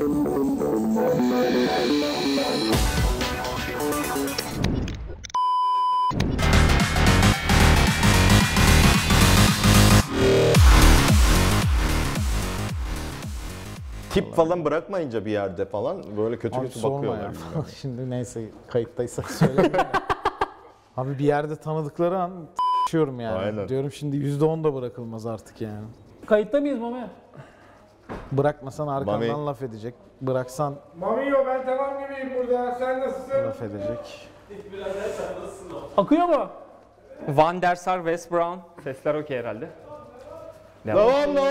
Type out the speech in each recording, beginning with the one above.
Tip falan bırakmayınca bir yerde falan böyle kötü Abi kötü sorma bakıyorlar. ya. Şimdi neyse kayıttaysak söyleyeyim. Abi bir yerde tanıdıkları an s***yorum yani. Aynen. Diyorum şimdi %10 da bırakılmaz artık yani. Kayıtta mıyız Mami? Bırakmasan arkandan Mami. laf edecek. Bıraksan Mamiyo ben tamam gibiyim burada. Sen nasılsın? laf edecek. Akıyor mu? Van der Sar, Wes Brown. Sesler okey herhalde. Devam lan!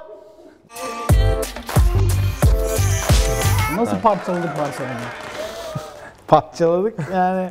Nasıl parçaladık Barcelona'yı? Parçaladık yani.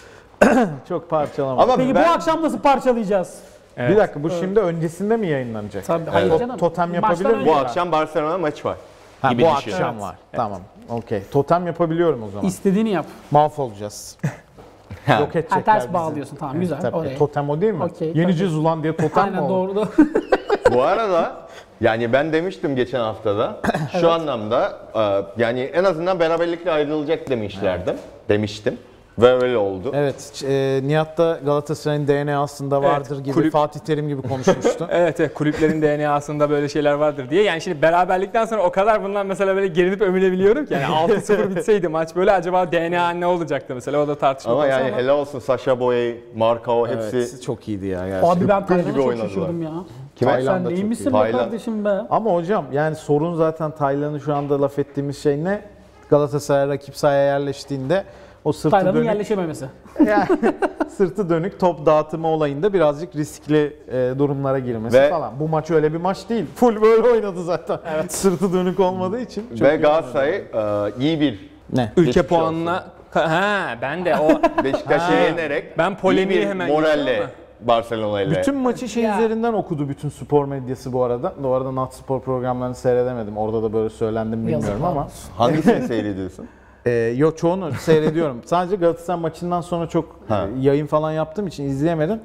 Çok parçalamadık. Ama Peki ben bu akşam nasıl parçalayacağız? Bir dakika bu şimdi öncesinde mi yayınlanacak? Tabii, hayır canım. Totem Maçtan yapabilir miyim? önce. bu akşam Barcelona maçı var. Ha, gibi bu düşün. akşam var. Tamam. Okey. Totem yapabiliyorum o zaman. İstediğini yap. Mahvolacağız. Yok edecekler Ha, ters bizi. bağlıyorsun tamam güzel. Tabii. Oraya. Totem o değil mi? Okey, Yeneceğiz ulan diye totem mi Aynen o? doğru da. Bu arada yani ben demiştim geçen haftada şu anlamda yani en azından beraberlikle ayrılacak demiştim ve öyle oldu. Evet, Nihat da Galatasaray'ın DNA'sında vardır gibi, kulüp- Fatih Terim gibi konuşmuştu. Evet, kulüplerin DNA'sında böyle şeyler vardır diye. Yani şimdi beraberlikten sonra o kadar bundan mesela böyle gerinip övünebiliyorum ki. Yani 6-0 bitseydi maç böyle acaba DNA ne olacaktı mesela o da tartışma Ama konusu yani helal olsun Sacha Boey, Marcao hepsi. Evet, çok iyiydi ya gerçekten. Abi ben Gül Tayland'a gibi çok oynadılar. şaşırdım ya. Kime? Tayland Sen da değil çok misin iyi. be Tayland. kardeşim be? Ama hocam yani sorun zaten Tayland'ı şu anda laf ettiğimiz şey ne? Galatasaray rakip sahaya yerleştiğinde o sırtı Tayland'ın dönük, yerleşememesi. yani, sırtı dönük top dağıtımı olayında birazcık riskli durumlara girmesi Ve- falan. Bu maç öyle bir maç değil. Full böyle oynadı zaten. Sırtı dönük olmadığı için. çok Ve iyi Galatasaray iyi bir Ne? Ülke Geçmiş puanına... Ha ben de o... Beşiktaş'ı yenerek Ben polemiği iyi bir hemen moralle geçiyorum Barcelona ile. Bütün maçı şey Ya. üzerinden okudu bütün spor medyası bu arada. Bu arada Nat Spor programlarını seyredemedim. Orada da böyle söylendim bilmiyorum Yazıklar ama. olsun. Hangisini seyrediyorsun? Yok çoğunu seyrediyorum. Sadece Galatasaray maçından sonra çok Ha. yayın falan yaptığım için izleyemedim.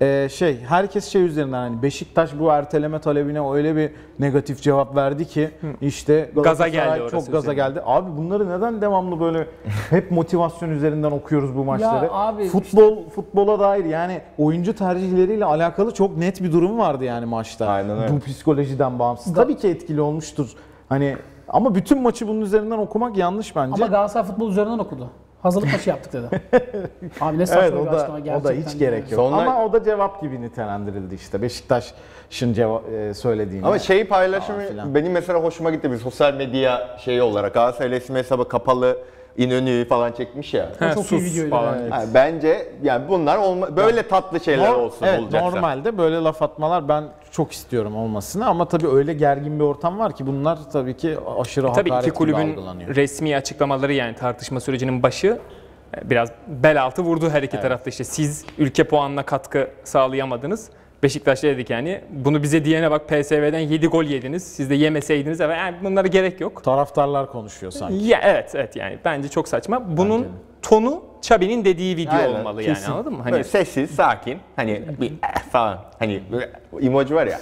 Herkes şey üzerinden hani Beşiktaş bu erteleme talebine öyle bir negatif cevap verdi ki işte Galatasaray geldi orası çok gaza üzerine. geldi. Abi bunları neden devamlı böyle hep motivasyon üzerinden okuyoruz bu maçları? abi Futbola dair yani oyuncu tercihleriyle alakalı çok net bir durum vardı yani maçta. Aynen öyle. Bu psikolojiden bağımsız. Tabii ki etkili olmuştur. Hani ama bütün maçı bunun üzerinden okumak yanlış bence. Ama Galatasaray futbol üzerinden okudu. Hazırlık maçı yaptık dedi. Abi ne saçma Evet bir o da, açıklama o gerçekten. da hiç gerek yok. Sonra- Ama o da cevap gibi nitelendirildi işte. Beşiktaş'ın söylediğini. Ama şeyi paylaşımı Falan filan. benim mesela hoşuma gitti. Bir sosyal medya şeyi olarak Galatasaray resmi hesabı kapalı İnönü'yü falan çekmiş ya. Ha, Çok iyi sus videoydu, falan. evet. Ha, bence yani bunlar böyle tatlı şeyler olsun Evet olacaksa. normalde böyle laf atmalar ben çok istiyorum olmasını ama tabii öyle gergin bir ortam var ki bunlar tabii ki aşırı Tabii hakaret iki kulübün gibi algılanıyor. resmi açıklamaları yani tartışma sürecinin başı biraz bel altı vurdu her iki tarafta işte siz ülke puanına katkı sağlayamadınız. Beşiktaş dedik yani bunu bize diyene bak PSV'den 7 gol yediniz. Siz de yemeseydiniz yani bunlara gerek yok. Taraftarlar konuşuyor sanki. Ya evet yani bence çok saçma. Bunun tonu Xabi'nin dediği video Aynen, olmalı yani kesin. anladın mı? Hani Böyle sessiz, sakin. Hani bir falan. Hani böyle emoji var ya.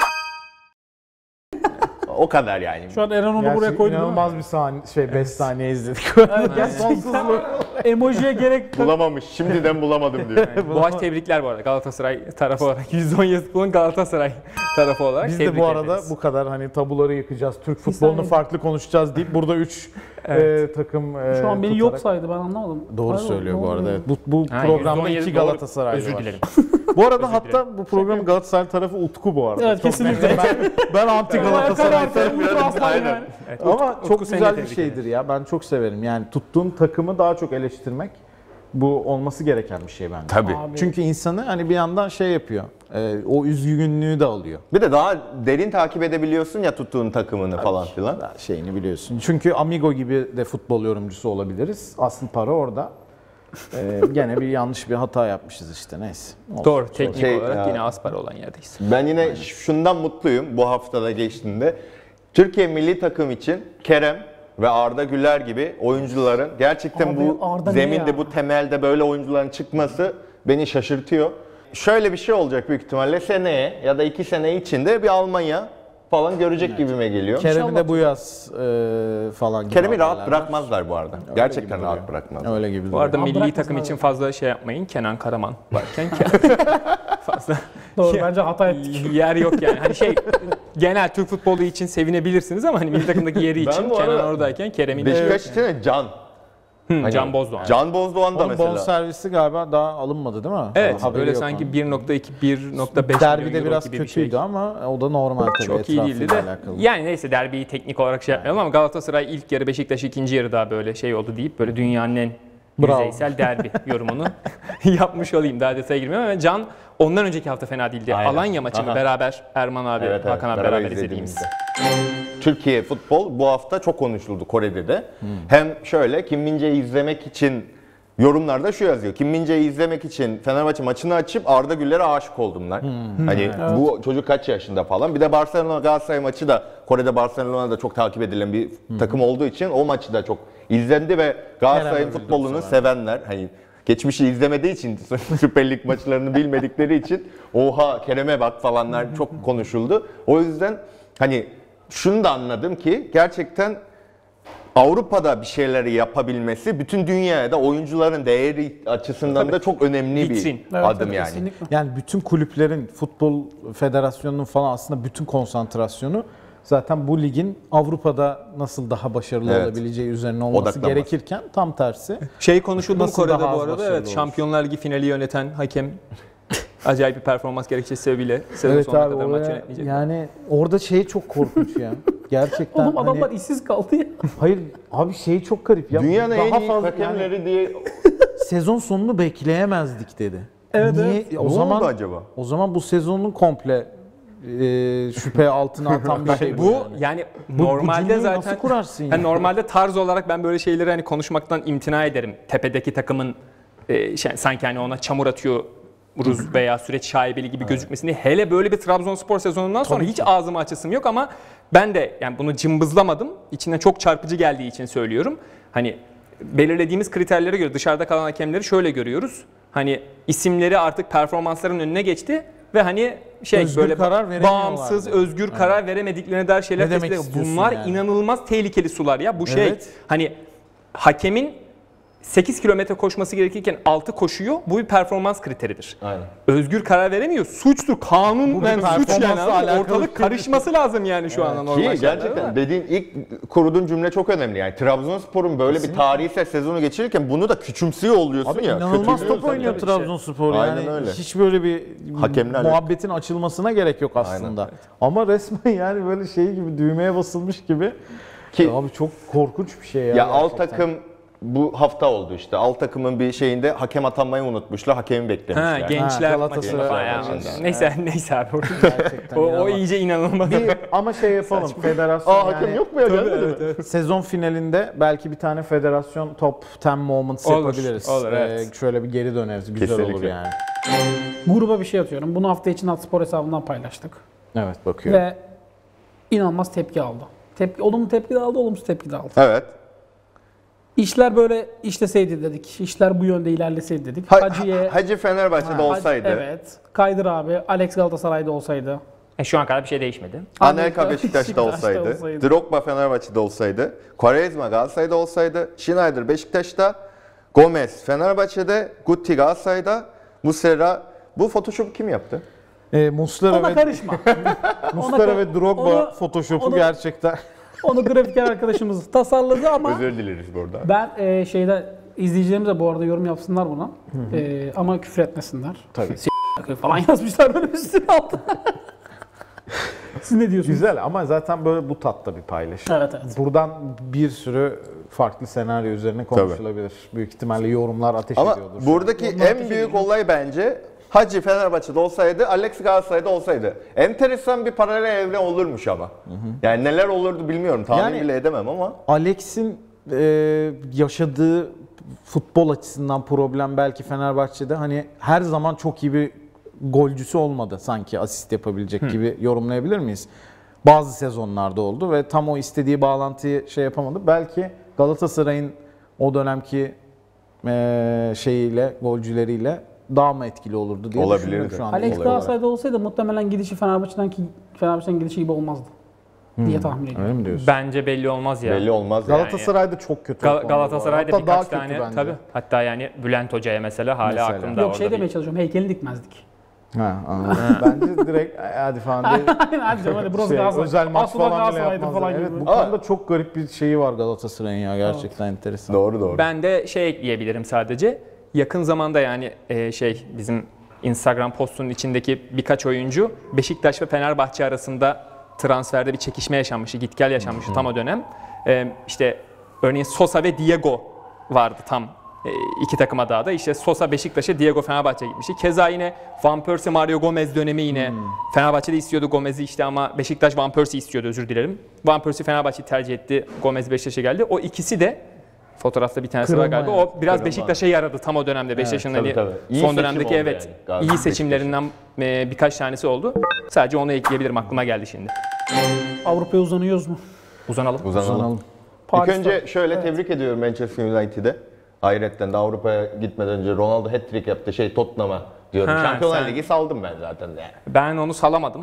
O kadar yani. Şu an Eren onu Gerçi buraya koydu değil mi? inanılmaz bir saniye, 5 saniye izledik. Sonsuzluğu. Emojiye gerek Bulamamış. Şimdiden bulamadım diyor. Boğaç tebrikler bu arada Galatasaray tarafı olarak. 110 yazıklının Galatasaray tarafı olarak Biz de tebrik bu arada ederiz. bu kadar hani tabuları yıkacağız, Türk futbolunu saniye. farklı konuşacağız deyip burada 3 takım Şu an beni yok tutarak- saydı ben anlamadım. Doğru Pardon, söylüyor ne bu arada. oldu? Evet. Bu Ha, programda 117 iki doğru. Galatasaray Özür var. dilerim. Bu arada hatta bu programın Galatasaray tarafı Utku bu arada. Evet, Çok kesinlikle. net. Ben anti Galatasaray Galatasaray tarafı. tarafı aslan Aynen. yani. Evet, Ama Utku çok seni güzel bir tebrik şeydir ederim. ya. Ben çok severim. Yani tuttuğun takımı daha çok eleştirmek bu olması gereken bir şey bence. Tabii. Abi. Çünkü insanı hani bir yandan şey yapıyor. O üzgünlüğü de alıyor. Bir de daha derin takip edebiliyorsun ya tuttuğun takımını falan filan. Şeyini biliyorsun. Çünkü Amigo gibi de futbol yorumcusu olabiliriz. Asıl para orada. Gene bir yanlış bir hata yapmışız işte neyse. Olsun. Doğru teknik Şey, olarak ya- yine aspar olan yerdeyiz. Ben yine şundan mutluyum bu haftada geçtiğinde. Türkiye milli takım için Kerem ve Arda Güler gibi oyuncuların gerçekten Abi, bu Arda ne zeminde, ya? bu temelde böyle oyuncuların çıkması beni şaşırtıyor. Şöyle bir şey olacak büyük ihtimalle seneye ya da 2 sene içinde bir Almanya falan görecek gibime geliyor. Kerem'i de bu yaz falan gibi Kerem'i rahat haberler bırakmazlar bu arada. Gerçekten gibi rahat duruyor. bırakmazlar. Öyle gibi Bu duruyor. arada Ama milli bırakmasın takım abi. için fazla şey yapmayın. Kenan Karaman varken fazla Doğru bence hata ettik. yer yok yani. Hani şey genel Türk futbolu için sevinebilirsiniz ama hani milli takımdaki yeri Ben için bu arada Kenan oradayken Kerem'in Beşiktaş için de Can. Hani Can Bozdoğan. Can Bozdoğan da Onun mesela. bonservisi galiba daha alınmadı değil mi? Evet, Haberi böyle yok sanki onun. 1.2 1.5 Derbide milyon euro biraz gibi kötüydü bir şey. ama o da normal tabii. Çok iyi değildi de. etrafıyla alakalı. Yani neyse derbiyi teknik olarak şey yapmayalım ama Galatasaray ilk yarı, Beşiktaş ikinci yarı daha böyle şey oldu deyip böyle dünyanın en Bravo. yüzeysel derbi yorumunu yapmış olayım. Daha detaya girmiyorum ama Can ondan önceki hafta fena değildi. Aynen. Alanya maçını Aha. beraber Erman abi, Evet, evet, Hakan abi beraber izlediğimizde. Türkiye futbol bu hafta çok konuşuldu Kore'de de. Hem şöyle Kim Min-jae'yi izlemek için yorumlarda şu yazıyor. Kim Min-jae'yi izlemek için Fenerbahçe maçını açıp Arda Güler'e aşık oldumlar. Hani bu çocuk kaç yaşında falan. Bir de Barcelona Galatasaray maçı da Kore'de Barcelona'da çok takip edilen bir takım olduğu için o maçı da çok izlendi ve Galatasaray'ın Kerem futbolunu sevenler hani geçmişi izlemediği için Süper Lig maçlarını bilmedikleri için oha Kerem'e bak falanlar çok konuşuldu. O yüzden hani şunu da anladım ki gerçekten Avrupa'da bir şeyleri yapabilmesi bütün dünyada oyuncuların değeri açısından da çok önemli Vitrin. bir adım yani. Kesinlikle. Yani bütün kulüplerin, futbol federasyonunun falan aslında bütün konsantrasyonu zaten bu ligin Avrupa'da nasıl daha başarılı Evet. olabileceği üzerine olması Odaklanması. gerekirken tam tersi. Şey konuşuldu mu Nasıl Kore'de daha bu az arada? başarılı Evet, olur? Şampiyonlar Ligi finali yöneten hakem acayip bir performans gerekçesi sebebiyle sezon Evet sonuna abi kadar maç oraya, yönetmeyecek. yani orada şey çok korkunç ya. Gerçekten Oğlum adamlar hani, işsiz kaldı ya. hayır abi şey çok garip ya. Dünyanın en Daha iyi fazla- hakemleri yani diye sezon sonunu bekleyemezdik dedi. Evet, Niye? evet. O ne zaman oldu acaba? o zaman bu sezonun komple şüphe altına atan bir şey Bu yani normalde cümleyi zaten nasıl kurarsın ya? hani normalde tarz olarak ben böyle şeyleri hani konuşmaktan imtina ederim. Tepedeki takımın sanki hani ona çamur atıyoruz veya süreç şaibeli gibi gözükmesini. Hele böyle bir Trabzonspor sezonundan sonra hiç ağzımı açasım yok ama ben de yani bunu cımbızlamadım. İçinden çok çarpıcı geldiği için söylüyorum. Hani belirlediğimiz kriterlere göre dışarıda kalan hakemleri şöyle görüyoruz. Hani isimleri artık performansların önüne geçti ve hani şey Özgür böyle karar veremiyorlar bağımsız, yani. özgür karar veremediklerine dair şeyler Ne demek tespit ediyor. istiyorsun Bunlar yani? inanılmaz tehlikeli sular ya. Bu şey Evet. hani hakemin 8 kilometre koşması gerekirken 6 koşuyor. Bu bir performans kriteridir. Aynen. Özgür karar veremiyor. Suçtur. Kanunen bir suç yani. performansla alakalı Ortalık karışması lazım yani şu anda normal Ki şartlarda, gerçekten değil mi? dediğin ilk kurduğun cümle çok önemli. Yani Trabzonspor'un böyle bir tarihsel sezonu geçirirken bunu da küçümsüyor oluyorsun Abi ya. inanılmaz kötülüyorsun top oynuyor yani. Trabzonspor Aynen yani. öyle. Hiç böyle bir Hakemlerle- muhabbetin açılmasına gerek yok aslında. Ama resmen yani böyle şey gibi düğmeye basılmış gibi. Ki- Abi çok korkunç bir şey ya. Ya alt gerçekten. takım bu hafta oldu işte. Alt takımın bir şeyinde hakem atanmayı unutmuşlar. Hakemi beklemişler. Ha, gençler Galatasaray maçında falan ya. maçında. Neyse abi. Gerçekten o inanılmaz. iyice inanılmaz. Ama şey yapalım federasyon Hakem yani yok mu ya? Gelmedi mi? sezon finalinde belki bir tane federasyon top 10 moments Olur, yapabiliriz. olur, evet. Şöyle bir geri döneriz. Güzel olur Kesinlikle. yani. Gruba bir şey atıyorum. Bunu hafta için Atspor hesabından paylaştık. Evet bakıyorum. Ve inanılmaz tepki aldı. Olumlu tepki de aldı, olumsuz tepki de aldı. Evet. İşler böyle işleseydi dedik. İşler bu yönde ilerleseydi dedik. Hacı Fenerbahçe'de olsaydı. Evet. Kaydır abi. Alex Galatasaray'da olsaydı. Şu an kadar bir şey değişmedi. Anelka Beşiktaş'ta Beşiktaş'ta olsaydı, olsaydı. Drogba Fenerbahçe'de olsaydı, Quaresma Galatasaray'da olsaydı, Schneider Beşiktaş'ta, Gomez Fenerbahçe'de, Guti Galatasaray'da, Muslera. Bu Photoshop kim yaptı? Muslera Ona ve karışma. Muslera ve Drogba onu- Photoshop'u onu- gerçekten. Onu grafiker arkadaşımız tasarladı ama Özür dileriz burada. ben izleyicilerimiz de bu arada yorum yapsınlar buna. Ama küfür etmesinler. Tabii. Falan yazmışlar böyle üstüne altına. Siz ne diyorsunuz? Güzel ama zaten böyle bu tatta bir paylaşım. Evet evet. Buradan bir sürü farklı senaryo üzerine konuşulabilir. Büyük ihtimalle yorumlar ateş Ama ediyordur. buradaki en büyük olay bence Hacı Fenerbahçe'de olsaydı, Alex Galatasaray'da olsaydı. Enteresan bir paralel evren olurmuş ama. Yani neler olurdu bilmiyorum. Tahmin Yani- bile edemem ama. Alex'in yaşadığı futbol açısından problem belki Fenerbahçe'de hani her zaman çok iyi bir golcüsü olmadı sanki asist yapabilecek gibi yorumlayabilir miyiz? Bazı sezonlarda oldu ve tam o istediği bağlantıyı şey yapamadı. Belki Galatasaray'ın o dönemki şeyiyle, golcüleriyle daha mı etkili olurdu diye Olabilirdi. düşünüyorum şu an. Alex Olay Galatasaray'da olsaydı muhtemelen gidişi Fenerbahçe'nin gidişi gibi olmazdı. diye tahmin ediyorum. Öyle mi diyorsun? Bence belli olmaz ya. Belli olmaz yani. Galatasaray'da çok kötü. o konuda bu Galatasaray'da arada. Hatta birkaç daha kötü tane bence. tabii. Hatta yani Bülent Hoca'ya mesela hala Mesela. aklımda Yok orada. şey demeye çalışıyorum, heykelini dikmezdik. Ha, anladım. Bence direkt hadi falan diye Hadi canım hadi burası şey, Galatasaray. özel maç Aslında falan bile Galatasaray'dır yapmazlar. falan Evet, gibi. bu konuda çok garip bir şeyi var Galatasaray'ın ya, gerçekten enteresan. Doğru. Ben de şey ekleyebilirim sadece. Yakın zamanda yani bizim Instagram postunun içindeki birkaç oyuncu Beşiktaş ve Fenerbahçe arasında transferde bir çekişme yaşanmıştı, git gel yaşanmıştı tam o dönem. İşte örneğin Sosa ve Diego vardı tam iki takıma daha da. İşte Sosa Beşiktaş'a, Diego Fenerbahçe'ye gitmişti. Keza yine Van Persie, Mario Gomez dönemi yine Fenerbahçe'de istiyordu Gomez'i işte ama Beşiktaş Van Persie istiyordu, özür dilerim. Van Persie Fenerbahçe'yi tercih etti, Gomez Beşiktaş'a geldi. O ikisi de fotoğrafta bir tanesi var galiba. O biraz Beşiktaş'a yaradı tam o dönemde. Beşiktaş'ın hani tabii. İyi son seçim dönemdeki oldu evet yani. Galiba iyi seçimlerinden birkaç tanesi oldu. Sadece onu ekleyebilirim, aklıma geldi şimdi. Avrupa'ya uzanıyoruz mu? Uzanalım. Uzanalım. İlk Paris'te. önce şöyle tebrik ediyorum Manchester United'e. Hayretten de Avrupa'ya gitmeden önce Ronaldo hat-trick yaptı Tottenham'a diyorum. Ha, Şampiyonlar sen- Ligi saldım ben zaten yani. Ben onu salamadım.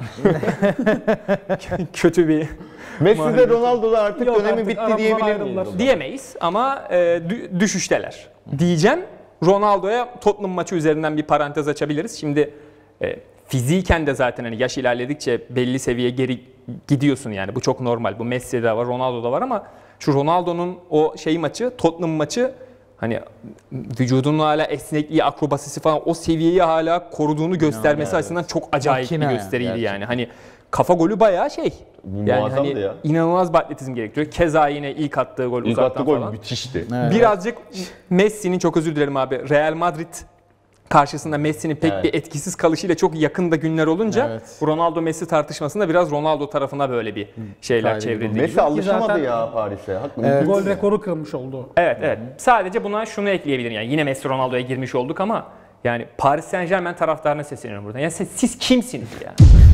Kötü bir Messi de Ronaldo da artık Yok, dönemi artık bitti aramızdan diyebilir ayrıldılar. miyiz? o zaman? diyemeyiz ama düşüşteler. Diyeceğim, Ronaldo'ya Tottenham maçı üzerinden bir parantez açabiliriz. Şimdi fiziken de zaten hani yaş ilerledikçe belli seviyeye geri gidiyorsun yani. Bu çok normal. Bu Messi'de var, Ronaldo'da var ama şu Ronaldo'nun o maçı, Tottenham maçı hani vücudunun hala esnekliği, akrobasisi falan o seviyeyi hala koruduğunu göstermesi açısından çok acayip Makine bir yani, gösteriydi yani. gerçekten. Hani kafa golü bayağı yani Muazzamdı hani ya. inanılmaz bir atletizm gerektiriyor. Keza yine ilk attığı gol İlk uzaktan attığı gol falan. müthişti. Evet. Birazcık Messi'nin, çok özür dilerim abi, Real Madrid karşısında Messi'nin pek Evet. bir etkisiz kalışıyla çok yakında günler olunca Evet. Ronaldo-Messi tartışmasında biraz Ronaldo tarafına böyle bir şeyler Kaydı çevrildi. Messi alışamadı zaten- ya Paris'e. Haklı. Evet. Gol rekoru kırılmış oldu. Evet. Sadece buna şunu ekleyebilirim yani yine Messi Ronaldo'ya girmiş olduk ama yani Paris Saint-Germain taraftarına sesleniyorum buradan. Ya siz kimsiniz ya?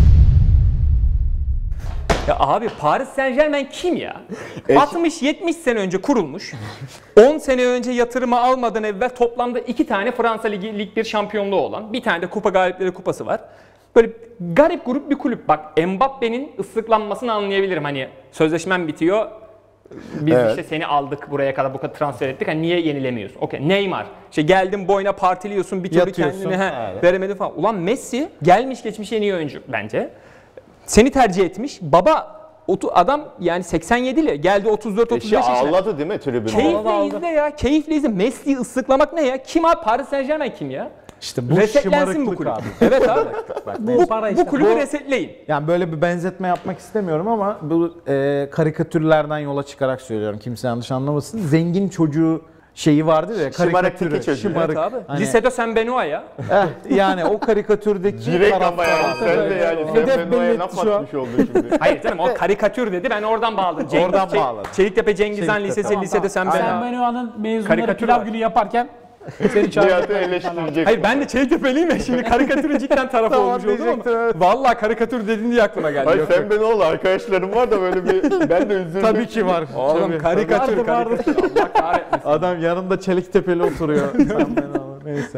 Ya abi Paris Saint-Germain kim ya? 60-70 sene önce kurulmuş. 10 sene önce yatırımı almadan evvel toplamda 2 tane Fransa Ligi Lig 1 şampiyonluğu olan, bir tane de Kupa Galipleri Kupası var. Böyle garip grup bir kulüp. Bak Mbappe'nin ıslıklanmasını anlayabilirim. Hani sözleşmen bitiyor. Biz Evet. işte seni aldık buraya kadar bu kadar transfer ettik. Hani niye yenilemiyorsun? Okey. Neymar. İşte geldin boyuna partiliyorsun bir türlü Yatıyorsun. kendini Evet. veremedin falan. Ulan Messi gelmiş geçmiş en iyi oyuncu bence. Seni tercih etmiş. Baba adam yani 87'li geldi 34-35 Eşi yaşına. ağladı değil mi tribünde? Keyifle aldı. izle ya. Keyifle izle. Messi'yi ıslıklamak ne ya? Kim abi? Paris Saint-Germain kim ya? İşte bu Resetlensin bu şımarıklık kulüp. abi. Evet abi. Bu para işte. Bu kulübü resetleyin. Yani böyle bir benzetme yapmak istemiyorum ama bu karikatürlerden yola çıkarak söylüyorum. Kimse yanlış anlamasın. Zengin çocuğu şeyi vardı ya, Şımarık karikatürü. tiki çocuğu. Şımarık. Evet abi. Hani- Lisede sen Benoit ya. Yani o karikatürdeki Direkt ama taraftar. ya. Sen de yani Hedef sen Benoit'e belli laf şu an. atmış oldun şimdi. Hayır canım o karikatür dedi ben oradan bağladım. Oradan bağladım. Çeliktepe Cengiz Han Çeliktepe. Lisesi Tamam, lisede tamam. sen Sen Benoit. Benoit'ın mezunları Karikatür pilav var. günü yaparken seni Nihat'ı çağırdık. eleştirecek. Hayır ben de Çeliktepe'liyim ya şimdi karikatürün cidden tarafı Tamam, olmuş oldum diyecektim, ama evet. vallahi karikatür dedin diye aklıma geldi. Ay Yok, sen yok. beni ol arkadaşlarım var da böyle bir ben de üzüldüm. Tabii ki var. Oğlum Tabii. karikatür Vardı, vardı. karikatür. Allah kahretmesin. Adam yanında Çeliktepe'li oturuyor. Sen beni al. Neyse.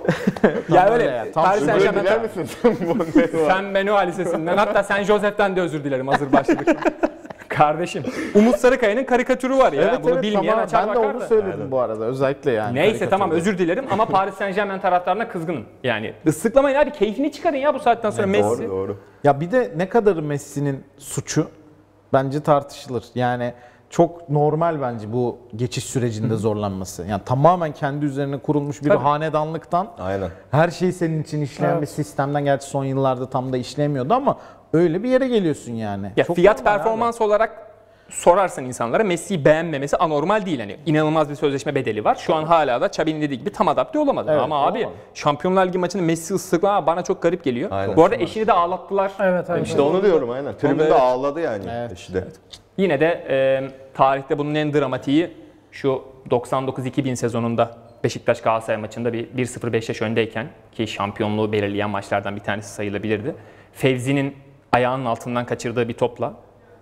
Ya öyle öyle ya, tam Paris Özür Saint-Germain diler misin sen bu Benoit? Sen Benoit Lisesi'nden hatta Saint Joseph'ten de özür dilerim hazır başladık. Kardeşim Umut Sarıkaya'nın karikatürü var ya bunu bilmeyen tamam. açar Ben de bakar onu da. söyledim bu arada özellikle yani. Neyse karikatürde. tamam özür dilerim ama Paris Saint-Germain taraftarına kızgınım. Yani ıslıklamayın abi keyfini çıkarın ya bu saatten sonra Messi. Doğru. Ya bir de ne kadar Messi'nin suçu bence tartışılır. Yani çok normal bence bu geçiş sürecinde zorlanması. Yani tamamen kendi üzerine kurulmuş bir Tabii. hanedanlıktan Aynen. her şey senin için işleyen bir sistemden, gerçi son yıllarda tam da işlemiyordu ama öyle bir yere geliyorsun yani. Ya Çok fiyat normal abi. performans olarak sorarsan insanlara Messi'yi beğenmemesi anormal değil. Hani inanılmaz bir sözleşme bedeli var. Şu an hala da Xabi'nin dediği gibi tam adapte olamadı. Evet, ama abi olamadı. Şampiyonlar Ligi maçını Messi ıslıklama bana çok garip geliyor. Aynen. Bu arada eşini de ağlattılar. Evet, evet. İşte onu diyorum aynen. Tribünde evet. ağladı yani işte. Yine de tarihte bunun en dramatiği şu 99-2000 sezonunda Beşiktaş Galatasaray maçında bir 1-0 Beşiktaş öndeyken ki şampiyonluğu belirleyen maçlardan bir tanesi sayılabilirdi. Fevzi'nin ayağının altından kaçırdığı bir topla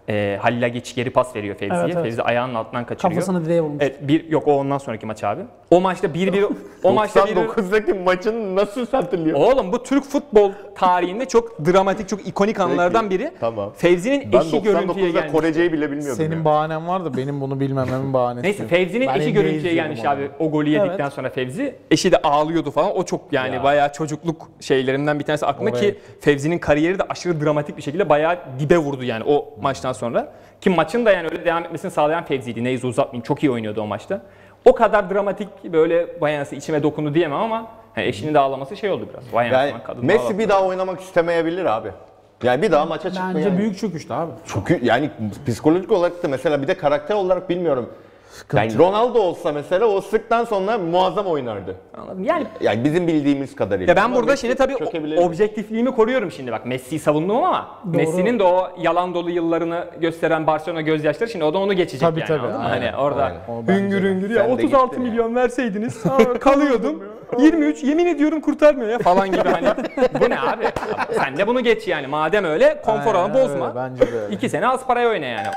Halil'e geç geri pas veriyor Fevzi'ye. Evet, evet. Fevzi ayağının altından kaçırıyor. Kafasını direğe vurmuş. Evet, yok o ondan sonraki maç abi. O maçta 1-1 o maçta 99'daki maçın nasıl hatırlıyor? Oğlum bu Türk futbol tarihinde çok dramatik, çok ikonik anlardan biri. Tamam. Fevzi'nin Ben eşi görüntüye 99'da gelmiş. Korece'yi bile bilmiyordum. Senin ya. bahanen var da benim bunu bilmememin bahanesi. Neyse yok. Fevzi'nin Ben eşi NBA görüntüye izliyordum gelmiş onu. abi. O golü yedikten Evet. sonra Fevzi. Eşi de ağlıyordu falan. O çok yani Ya. bayağı çocukluk şeylerimden bir tanesi aklımda Oraya- ki Fevzi'nin kariyeri de aşırı dramatik bir şekilde bayağı dibe vurdu yani o maçtan sonra. Ki maçın da yani öyle devam etmesini sağlayan Fevzi'ydi. Neyse uzatmayayım. Çok iyi oynuyordu o maçta. O kadar dramatik böyle bayağı içime dokundu diyemem ama yani eşinin de ağlaması şey oldu biraz. Vay Yani anasını, kadın Messi ağladı. bir daha oynamak istemeyebilir abi. Yani bir daha maça çıkmaya. Bence büyük çöküştü abi. Çünkü yani psikolojik olarak da mesela bir de karakter olarak bilmiyorum. Yani Ronaldo olsa mesela o sıktan sonra muazzam oynardı. Anladım. Yani bizim bildiğimiz kadarıyla. ya ben Ama burada Messi şimdi tabii çökebilir. objektifliğimi koruyorum şimdi bak Messi'yi savundum ama Doğru. Messi'nin de o yalan dolu yıllarını gösteren Barcelona gözyaşları şimdi o da onu geçecek Tabii, yani. tabii. anladın mı? Aynen, Hani orada aynen. O bence hüngür de. hüngür ya Sen de 36 gittin ya. milyon verseydiniz kalıyordum. 23 yemin ediyorum kurtarmıyor ya falan gibi hani. Bu ne abi? Sen de bunu geç yani madem öyle konfor alanı Aynen bozma. öyle, bence de öyle. 2 sene az paraya oyna yani.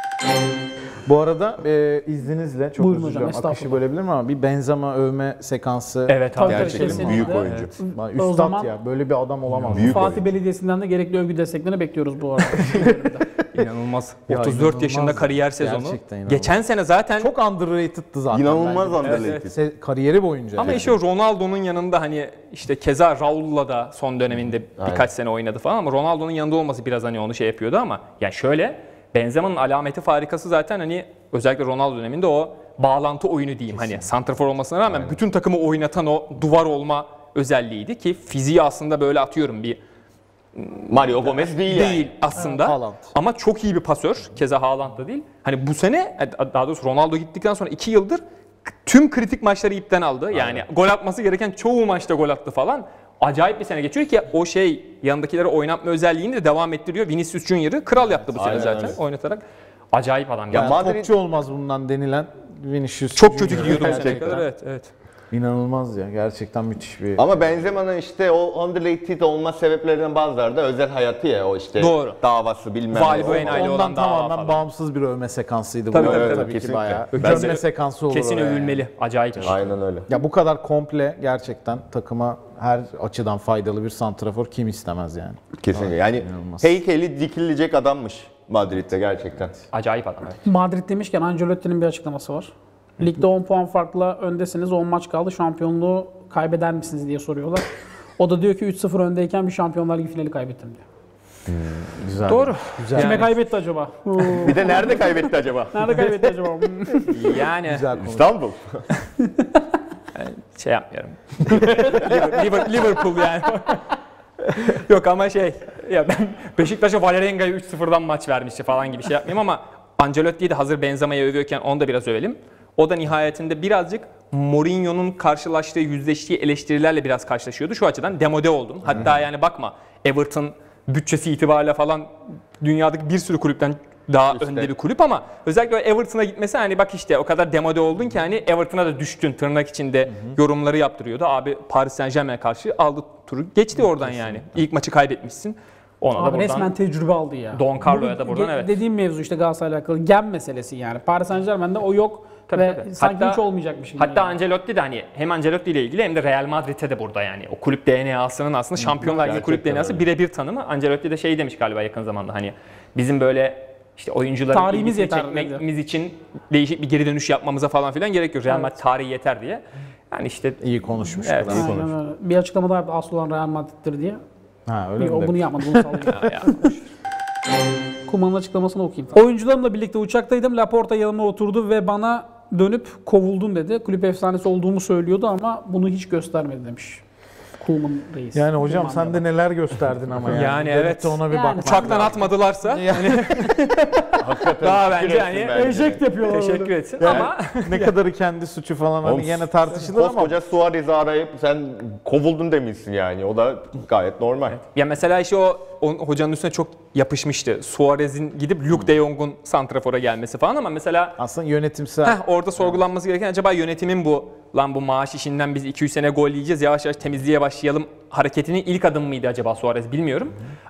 Bu arada izninizle çok Buyurun özür hocam, diliyorum. Akışı estağfurullah. bölebilirim ama bir Benzema övme sekansı. Evet abi. Tabii, Gerçekten kesinlikle. büyük oyuncu. Evet. Lan O Üstad zaman- ya böyle bir adam olamaz. Büyük Fatih oyuncu. Belediyesi'nden de gerekli övgü desteklerini bekliyoruz bu arada. İnanılmaz. Ya 34 inanılmaz yaşında ya. kariyer sezonu. Gerçekten inanılmaz. Geçen sene zaten Çok underrated'tı zaten. İnanılmaz bence. underrated. Kariyeri boyunca. ama yani. işte Ronaldo'nun yanında hani işte keza Raul'la da son döneminde birkaç Aynen. sene oynadı falan ama Ronaldo'nun yanında olması biraz hani onu şey yapıyordu ama ya şöyle Benzema'nın alameti farikası zaten hani özellikle Ronaldo döneminde o bağlantı oyunu diyeyim hani santrafor olmasına rağmen bütün takımı oynatan o duvar olma özelliğiydi ki fiziği aslında böyle atıyorum bir Mario Gomez değil yani. değil aslında Haaland. ama çok iyi bir pasör. Keza Haaland da değil. Hani bu sene daha doğrusu Ronaldo gittikten sonra 2 yıldır tüm kritik maçları ipten aldı. Yani gol atması gereken çoğu maçta gol attı falan. Acayip bir sene geçiyor ki o şey yanındakileri oynatma özelliğini de devam ettiriyor. Vinicius Junior'ı kral yaptı bu sene Aynen zaten öyle. oynatarak. Acayip adam. Ya Ya, Madrid- Topçu olmaz bundan denilen Vinicius. çok kötü Junior. gidiyordu bu sene Gerçekten. kadar. Evet, evet. İnanılmaz ya. Gerçekten müthiş bir. Ama Benzema'nın işte o underrated olma sebeplerinden bazıları da özel hayatı ya o işte Doğru. davası bilmem Vali ne. Buena ile Ondan olan dava tamamen falan. bağımsız bir övme sekansıydı bu. Tabii, arada. tabii, tabii, ki kesinlikle. bayağı. Bence Gömme sekansı olur. Kesin o yani. övülmeli. Acayip. Aynen öyle. Ya bu kadar komple gerçekten takıma her açıdan faydalı bir santrafor kim istemez yani. Kesinlikle. Yani inanılmaz. heykeli dikilecek adammış Madrid'de gerçekten. Acayip adam. Evet. Madrid demişken Ancelotti'nin bir açıklaması var. Ligde 10 puan farkla öndesiniz, 10 maç kaldı. Şampiyonluğu kaybeder misiniz diye soruyorlar. O da diyor ki 3-0 öndeyken bir Şampiyonlar Ligi finali kaybettim diyor. Güzel. Doğru. Güzel. Kime Yani- kaybetti acaba? Bir de nerede kaybetti acaba? Nerede kaybetti acaba? Yani Güzel konu. İstanbul. şey yapmıyorum. Liverpool yani. Yok ama ya ben Beşiktaş'a Valerenga'ya 3-0'dan maç vermişti falan gibi şey yapmayayım ama Ancelotti'yi de hazır Benzema'yı övüyorken onu da biraz övelim. O da nihayetinde birazcık Mourinho'nun karşılaştığı, yüzleştiği eleştirilerle biraz karşılaşıyordu. Şu açıdan demode oldum. Hatta yani bakma Everton bütçesi itibariyle falan dünyadaki bir sürü kulüpten daha önde bir kulüp ama özellikle o Everton'a gitmesi hani bak işte o kadar demode oldun ki hani Everton'a da düştün tırnak içinde yorumları yaptırıyordu. Abi Paris Saint-Germain'e karşı aldı turu geçti oradan yani. İlk maçı kaybetmişsin. Ona da Abi buradan resmen tecrübe aldı ya. Don Carlo'ya da buradan evet. Dediğim mevzu işte Galatasaray'la alakalı gen meselesi yani. Paris Saint-Germain'de o yok Tabii, ve tabii. sanki Hatta- hiç olmayacakmış gibi. Hatta yani. Ancelotti de hani hem Ancelotti ile ilgili hem de Real Madrid'e de burada yani o kulüp DNA'sının aslında Şampiyonlar Ligi kulüp Gerçekten DNA'sı öyle. birebir tanımı. Ancelotti de şey demiş galiba yakın zamanda hani bizim böyle işte oyuncuların Tarihimiz ilgisini yeter dedi. çekmemiz için değişik bir geri dönüş yapmamıza falan filan gerek yok. Real Madrid tarihi yeter diye. Yani işte İyi konuşmuş. Evet. biraz. Aynen öyle. Bir açıklama daha yaptı asıl olan Real Madrid'dir diye. Ha öyle O mi? bunu yapmadı, bunu sallıyor. ya, Kumanın açıklamasını okuyayım. Oyuncularımla birlikte uçaktaydım. Laporta yanıma oturdu ve bana dönüp kovuldun dedi. Kulüp efsanesi olduğumu söylüyordu ama bunu hiç göstermedi demiş. Koeman reis. Yani hocam Koeman sen de neler gösterdin ama yani. Yani Dönüp evet. de ona bir Yani bakmak uçaktan lazım. atmadılarsa Hakikaten daha teşekkür bence etsin yani bence. Eject yapıyorlar. teşekkür etsin Yani ama ne kadarı kendi suçu falan Oğlum, hani yine tartışılır ama Koskoca Suarez'i arayıp sen kovuldun demişsin yani. O da gayet normal. ya mesela işte o hocanın üstüne çok yapışmıştı. Suarez'in gidip Luke de Jong'un santrafora gelmesi falan ama mesela aslında yönetimsel orada sorgulanması gereken acaba yönetimin bu maaş işinden biz 200 sene gol yiyeceğiz yavaş yavaş temizliğe başlayalım hareketinin ilk adım mıydı acaba Suarez bilmiyorum.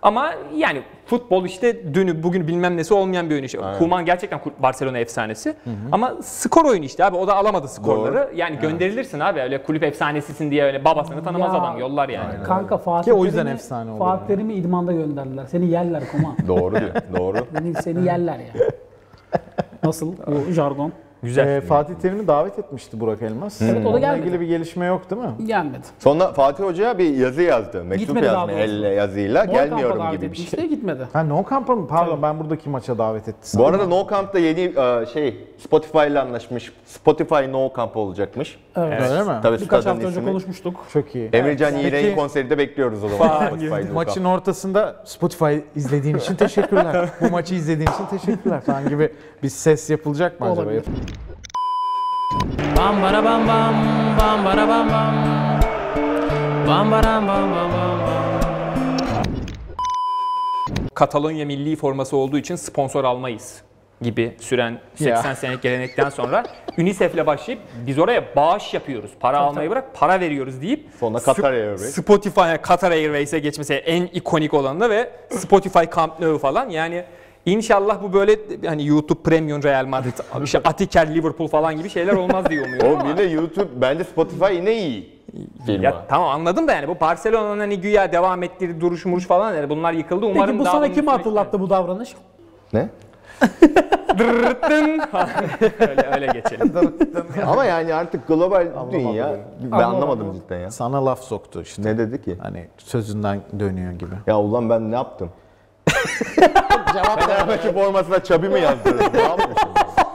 Ama yani futbol işte dünü bugün bilmem nesi olmayan bir oyun işte. Koeman gerçekten Barcelona efsanesi. Ama skor oyunu işte abi. O da alamadı skorları. Doğru. Yani gönderilirsin abi. Öyle kulüp efsanesisin diye öyle babasını tanımaz Ya, adam. Yollar yani. Kanka Fatih Ki o yüzden Terim'i- efsane oldu Fatih yani. Terim'i idmanda gönderdiler. Seni yerler Koman. Doğru diyor. Doğru. Seni yerler ya. Nasıl bu jargon? Güzel. Fatih Terim'i davet etmişti Burak Elmas. Evet, o da Onunla gelmedi. ilgili bir gelişme yok değil mi? Gelmedi. Sonra Fatih Hoca'ya bir yazı yazdı. Mektup Gitmedi daha yazdı doğrusu. elle yazıyla. Mor Kamp'a Gelmiyorum davet gibi bir şey. etmişti, gitmedi. Ha No Camp'a mı? Pardon ben buradaki maça davet etti. Bu arada No Camp'ta yeni Spotify ile anlaşmış. Spotify No Camp olacakmış. Evet. Öyle mi? Tabii Birkaç stadın hafta önce ismi. konuşmuştuk. Çok iyi. Emircan Peki- İğren'in konseri de bekliyoruz o zaman. Spotify No Maçın Camp. ortasında Spotify izlediğin için teşekkürler. Bu maçı izlediğin için teşekkürler falan gibi bir ses yapılacak mı acaba? Olabilir. Bam bara bam bam bam bara bam bam bam baram bam bam bam bam. Katalonya milli forması olduğu için sponsor almayız gibi süren 80 senelik gelenekten sonra UNICEF'le başlayıp biz oraya bağış yapıyoruz. Para almayı bırak, para veriyoruz deyip Sonra Qatar Airways. Spotify'a, Qatar Airways'e geçmesi en ikonik olanı ve Spotify Camp Nou falan. Yani inşallah bu böyle hani YouTube Premium Real Madrid, işte Atiker Liverpool falan gibi şeyler olmaz diye umuyorum. O bir de YouTube, bence Spotify yine iyi. Firma. Ya tamam anladım da yani bu Barcelona'nın hani güya devam ettiği duruş muruş falan yani bunlar yıkıldı. Umarım Peki bu daha sana bunun kimi üstüne hatırlattı bu davranış? Ne? gitmedin. öyle geçelim. Ama yani artık global dünya. Ben Anlamadım. anlamadım cidden ya. Sana laf soktu işte. Ne dedi ki? Hani sözünden dönüyor gibi. Ya ulan ben ne yaptım? Fenerbahçe formasına Çabi mi yazdırdın? Ne yapmışım?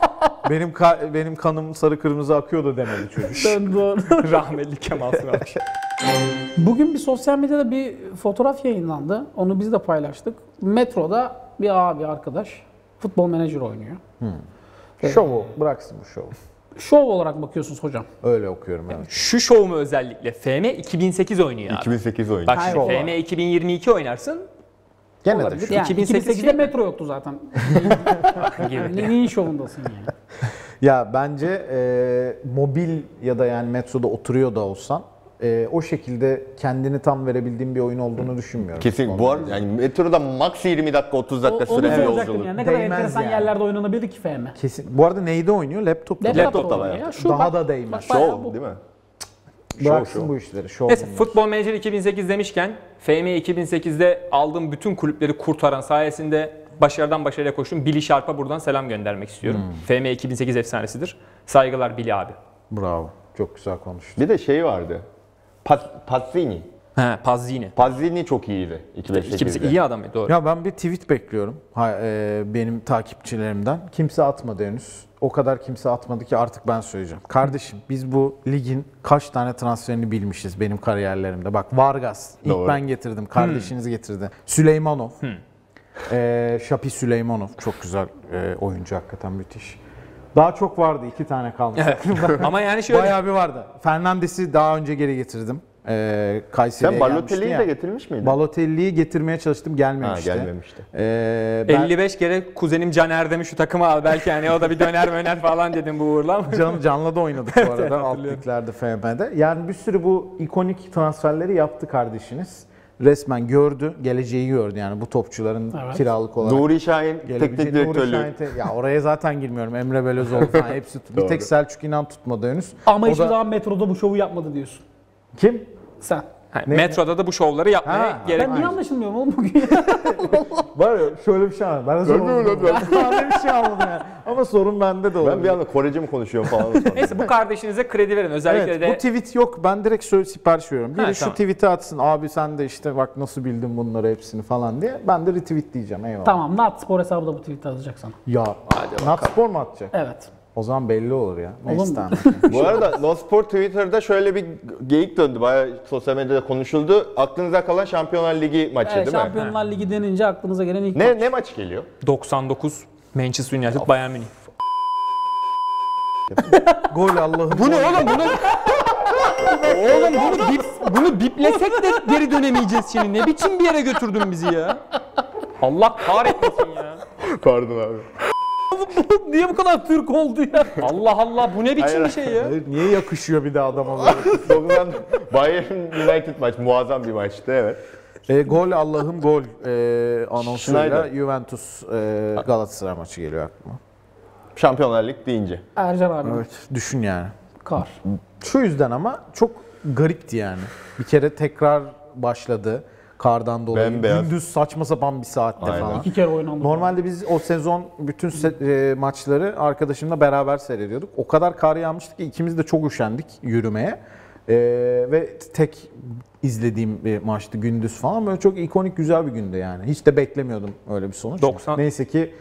Benim kanım sarı kırmızı akıyordu demedi çocuk. Doğru. Rahmetli Kemal Sunal. Bugün bir sosyal medyada bir fotoğraf yayınlandı. Onu biz de paylaştık. Metroda bir abi arkadaş futbol menajer oynuyor. Şovu bıraksın bu şovu. Şov olarak bakıyorsunuz hocam. Öyle okuyorum evet. Şu şov mu özellikle? FM 2008 oynuyor abi. 2008 oyunu. Bak şimdi Hayır. FM 2022 oynarsın. Gene de Olabilir. şu. Yani 2008 2008'de metro yoktu zaten. gibi. Neyin şovundasın yani? Ya bence mobil ya da yani metroda oturuyor da olsan o şekilde kendini tam verebildiğin bir oyun olduğunu düşünmüyorum. Kesin bu arada yani metroda max 20 dakika 30 dakika Onu süren bir soracaktım yolculuk. yani. Ne kadar Değmez enteresan yani. yerlerde oynanabilir ki FM? Kesin. Bu arada neyde oynuyor? Laptop'ta. Laptop'ta oynuyor bayağı. ya. Şu Daha bak- da değmez. bak bayağı Show bu- değil mi? Bıraksın Show. bu işleri. Şov Neyse bunlar. Futbol Manager 2008 demişken FM 2008'de aldığım bütün kulüpleri kurtaran sayesinde başarıdan başarıya koştum. Billy Sharp'a buradan selam göndermek istiyorum. FM 2008 efsanesidir. Saygılar Billy abi. Bravo. Çok güzel konuştun. Bir de şey vardı. Pazzini. He, Pazzini. Pazzini çok iyiydi 2008'de. iyi adam doğru. Ya ben bir tweet bekliyorum benim takipçilerimden. Kimse atmadı henüz. O kadar kimse atmadı ki artık ben söyleyeceğim. Kardeşim biz bu ligin kaç tane transferini bilmişiz benim kariyerlerimde. Bak Vargas ilk Doğru. ben getirdim. Kardeşiniz getirdi. Süleymanov. Şapi Süleymanov. Çok güzel oyuncu hakikaten müthiş. Daha çok vardı. 2 tane kalmış. Ama yani şöyle Bayağı bir vardı. Fernandes'i daha önce geri getirdim. Kayseri'ye Sen gelmişti Balotelli'yi ya. de getirmiş miydin? Balotelli'yi getirmeye çalıştım. Gelmemişti. Ha, gelmemişti. Ben 55 kere kuzenim Can Erdem'i şu takıma al. Belki hani o da bir döner falan dedim bu uğurla. Can'la da oynadık bu arada alt liglerde FM'de. Yani bir sürü bu ikonik transferleri yaptı kardeşiniz. Resmen gördü, geleceği gördü yani bu topçuların Evet. kiralık olarak. Nuri Şahin gelebileceği. teknik Nuri direktörlüğü. Şahin ya oraya zaten girmiyorum. Emre Belözoğlu falan hepsi bir Doğru. tek Selçuk İnan tutmadı henüz. Ama O hiçbir da- zaman metroda bu şovu yapmadı diyorsun. Kim? Sen. Hani Ne? metroda da bu şovları yapmaya Ha, gerek Ben niye yok. anlaşılmıyorum oğlum bugün? Var ya şöyle bir şey var. Ben de ben bir şey anladım yani. Ama sorun bende de olabilir. Ben bir anda Korece mi konuşuyorum falan. Neyse bu kardeşinize kredi verin. Özellikle Evet, de bu tweet yok. Ben direkt sipariş veriyorum. Biri Ha, şu tamam. tweet'i atsın. Abi sen de işte bak nasıl bildin bunları hepsini falan diye. Ben de retweet diyeceğim. Eyvallah. Tamam, Nat Spor hesabı da bu tweet'i atacak sana. Ya Natspor mu atacak? Evet. O zaman belli olur ya. Neyse mu? tamam. Bu arada No Sport Twitter'da şöyle bir geyik döndü. Bayağı sosyal medyada konuşuldu. Aklınıza kalan Şampiyonlar Ligi maçı Evet, değil mi? Şampiyonlar Ligi denince aklınıza gelen ilk maç. Ne maç geliyor? 99 Manchester United Bayern Münih. Gol Allah'ım. Bu ne oğlum bunu? Oğlum bunu biplesek de geri dönemeyeceğiz şimdi. Ne biçim bir yere götürdün bizi ya? Allah kahretmesin ya. Pardon abi. Niye bu kadar Türk oldu ya? Allah Allah bu ne biçim bir şey ya? Hayır, niye yakışıyor bir de adama böyle? 90 Bayern United maç muazzam bir maçtı evet. Gol Allah'ım gol anonsuyla Schneider. Juventus Galatasaray maçı geliyor aklıma. Şampiyonlar Lig deyince. Ercan abi. Evet, düşün yani. Kar. Şu yüzden ama çok garipti yani. Bir kere tekrar başladı kardan dolayı. Bembeyaz. Gündüz saçma sapan bir saatte Aynen. falan. 2 kere oynandı. Normalde biz o sezon bütün maçları arkadaşımla beraber seyrediyorduk. O kadar kar yağmıştı ki ikimiz de çok üşendik yürümeye. Ve tek izlediğim bir maçtı gündüz falan. Böyle çok ikonik güzel bir gündü yani. Hiç de beklemiyordum öyle bir sonuç. 90 Neyse ki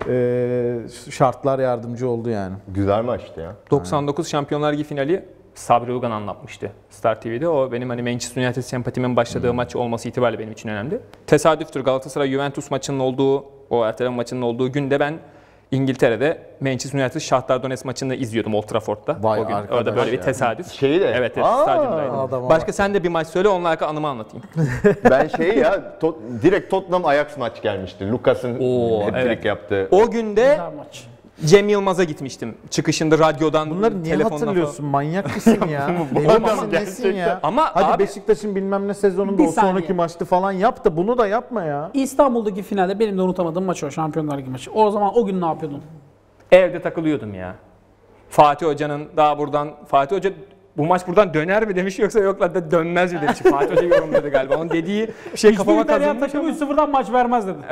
şartlar yardımcı oldu yani. Güzel maçtı ya. 99 Şampiyonlar Ligi finali Sabri Ugan anlatmıştı Star TV'de. O benim hani Manchester United sempatimin başladığı maç olması itibariyle benim için önemli. Tesadüftür Galatasaray Juventus maçının olduğu, o erteleme maçının olduğu günde ben İngiltere'de Manchester United Shakhtar Donetsk maçını izliyordum Old Trafford'da. Vay o gün. arkadaş Orada böyle bir ya. tesadüf. Şeyi de. Evet, Aa, stadyumdaydım. adama Başka bak. sen de bir maç söyle, onunla alakalı anımı anlatayım. Ben şeyi ya direkt Tottenham Ajax maç gelmişti. Lucas'ın Oo, hat-trick evet. yaptığı. O günde Güzel maç. Cem Yılmaz'a gitmiştim. Çıkışında radyodan, Bunları niye telefonla hatırlıyorsun? Manyak mısın ya? Deli adam misin nesin ya? gerçekten. Ama Hadi abi- Beşiktaş'ın bilmem ne sezonunda Bir o sonraki saniye. maçtı falan yap da bunu da yapma ya. İstanbul'daki finalde benim de unutamadığım maç o. Şampiyonlar Ligi maçı. O zaman o gün ne yapıyordun? Evde takılıyordum ya. Fatih Hoca'nın daha buradan, Fatih Hoca bu maç buradan döner mi demiş yoksa yok lan da dönmez mi demiş. Fatih Hoca yorumladı galiba. Onun dediği bir şey kafama İtalyan kazınmış takımı ama 3-0'dan maç vermez dedi.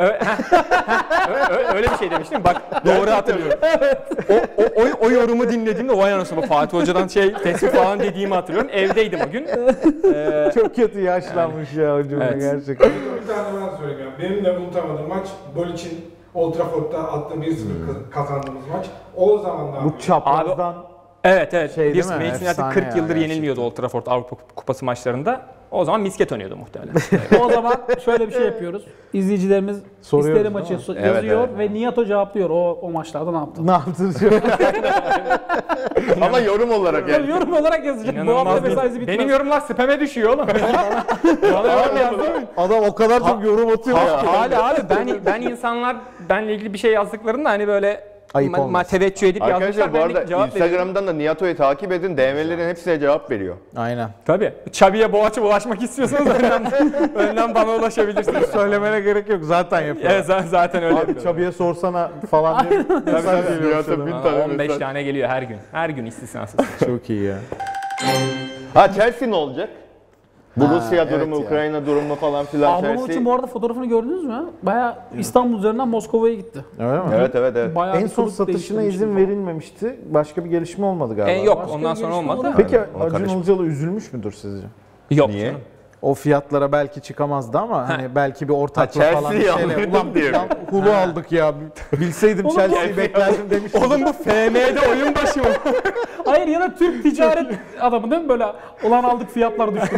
öyle bir şey demiştim. Bak doğru hatırlıyorum. O yorumu dinlediğimde vay anasını Fatih Hoca'dan tespit falan dediğimi hatırlıyorum. Evdeydim o gün. Çok kötü yaşlanmış ya hocam Evet. gerçekten. Bir tane ben söyleyeyim. Benim de unutamadığım maç Bolic'in Old Trafford'da attığı 1-0 kazandığımız maç. O zamanlar Bu çaprazdan Evet. Şey değil mi? Manchester United Efsane 40 ya yıldır gerçekten. yenilmiyordu Old Trafford Avrupa Kupası maçlarında. O zaman misket oynuyordu muhtemelen. O zaman şöyle bir şey yapıyoruz. İzleyicilerimiz Soruyoruz, isteri maçı değil Evet, yazıyor evet. ve Nihat Hoca cevaplıyor. O maçlarda ne yaptı? ne yaptınız diyor. Ama yorum olarak yani. Yorum olarak yazacak. Bu hafta İnanılmaz mesaisi bir... bitmez. Benim yorumlar spam'e düşüyor oğlum. Bana yorum yazdı. Adam o kadar çok yorum atıyor ki. Hala abi ben insanlar benle ilgili bir şey yazdıklarında hani böyle Ayıp olmaz. teveccüh edip Arkadaşlar yazmışlar. bu Ben de arada cevap veriyorum. Instagram'dan da Nihat'o'yu takip edin. DM'lerin hepsine cevap veriyor. Aynen. Tabii. Çabi'ye boğaça ulaşmak istiyorsanız önden bana ulaşabilirsiniz. Söylemene gerek yok zaten yapıyor. Evet zaten öyle Abi yapıyorum. Çabi'ye sorsana falan diye mesaj geliyor. Nihat'a bin Aa, tane 15 mesaj. tane geliyor her gün. Her gün istisnasız. Çok iyi ya. Ha Chelsea ne olacak? Bu Rusya evet durumu, ya. Ukrayna durumu falan filan Abramovich'in Chelsea. bu arada fotoğrafını gördünüz mü? Bayağı İstanbul üzerinden Moskova'ya gitti. Öyle mi? Evet. Bayağı En bir son kulüp satışına değiştirmiş izin falan. verilmemişti. Başka bir gelişme olmadı galiba. Yok Başka ondan bir sonra gelişme olmadı. oldu. Peki Ona Acun karışma. Ilıcalı üzülmüş müdür sizce? Yok. Niye? canım. O fiyatlara belki çıkamazdı ama hani belki bir ortakla Ha, falan bir Chelsea'yi şeyle. alırdım Ulan diyor. ya Hulu aldık ya. Bilseydim Chelsea'yi beklerdim demiş. Oğlum bu FM'de oyun başı mı? Hayır ya da Türk ticaret adamı değil mi böyle? Ulan aldık fiyatlar düştü.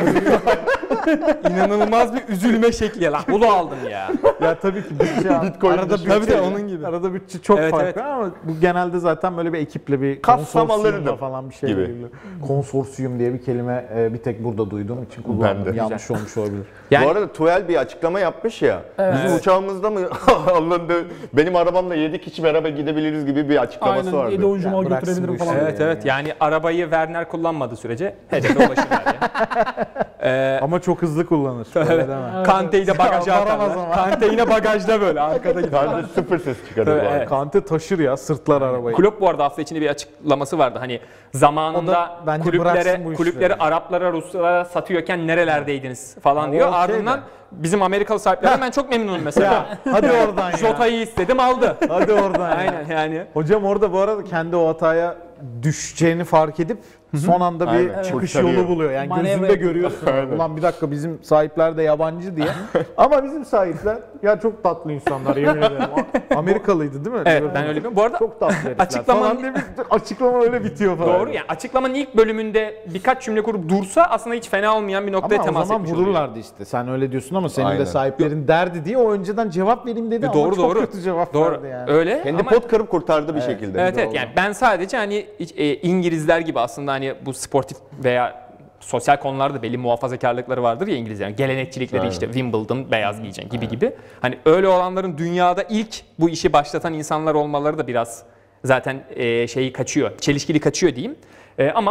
İnanılmaz bir üzülme şekli lan. Bunu aldım ya. Ya tabii ki bütçe arada düşmesi. bütçe, onun gibi. Arada bütçe çok Evet, farklı evet. ama bu genelde zaten böyle bir ekiple bir Kassam konsorsiyumla alırdım falan bir şey gibi. gibi. Konsorsiyum diye bir kelime bir tek burada duyduğum için Ben kullandım. de. Yanlış olmuş olabilir. Yani Bu arada Tuel bir açıklama yapmış ya. Bizim uçağımızda mı alındı? Benim arabamla 7 kişi beraber gidebiliriz gibi bir açıklaması Aynen. vardı. 7 oyuncu mal bıraksın götürebilirim bu falan. işi. evet yani arabayı Werner kullanmadığı sürece hedefe ulaşırlar ya. Ama çok hızlı kullanır. Öyle deme. Kante'yi de bagaja Varamaz atarlar. ama. Kante yine bagajda böyle arkada gidiyor. Bence sıfır ses çıkarır bu arada. Evet. Kante taşır ya sırtlar arabayı. Klopp bu arada hafta içinde bir açıklaması vardı. Hani O zamanında da bence bıraksın bu kulüpleri işleri. Araplara, Ruslara satıyorken nerelerdeydiniz falan diyor. okey Ardından de. bizim Amerikalı sahiplerden ben çok memnunum mesela. Hadi oradan ya. Jota'yı istedim aldı. Hadi oradan ya. Aynen yani. Hocam orada bu arada kendi o hataya düşeceğini fark edip son anda bir Aynen, çıkış kurtarıyor. yolu buluyor. Yani Manevra gözünde yapıyor. görüyorsun. Ulan bir dakika bizim sahipler de yabancı diye. Ama bizim sahipler ya çok tatlı insanlar yemin ederim. Amerikalıydı değil mi? Evet ben öyle bir. Bu arada Çok tatlı herifler Açıklamanın- falan diye bir açıklama öyle bitiyor falan. doğru yani açıklamanın ilk bölümünde birkaç cümle kurup dursa aslında hiç fena olmayan bir noktaya Ama o temas zaman etmiş oluyor. vururlardı işte. Sen öyle diyorsun ama senin Aynen. de sahiplerin derdi diye o önceden cevap vereyim dedi ama Doğru çok doğru. kötü cevap Doğru. verdi yani. Öyle Kendi ama pot kırıp kurtardı bir şekilde. evet yani ben sadece hani İngilizler gibi aslında hani bu sportif veya sosyal konularda belli muhafazakarlıkları vardır ya İngilizlerin. Gelenekçilikleri işte Wimbledon beyaz giyeceksin gibi. Hani öyle olanların dünyada ilk bu işi başlatan insanlar olmaları da biraz zaten şeyi kaçıyor. Çelişkili kaçıyor diyeyim. Ama